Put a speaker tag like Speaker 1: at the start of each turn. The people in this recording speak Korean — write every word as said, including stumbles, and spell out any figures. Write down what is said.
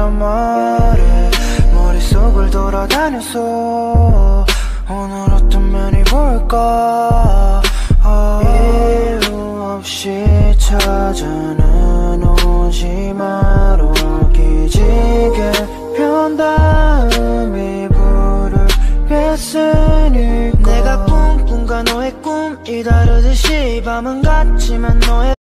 Speaker 1: 거란 말에 머릿속을 돌아다녀서 오늘 어떤 면이 보일까. 이유 없이 찾아는 오지 마로 기지개 편 다음 이불을 뺐으니까. 내가 꿈꾼과 너의 꿈이 다르듯이 밤은 같지만 너의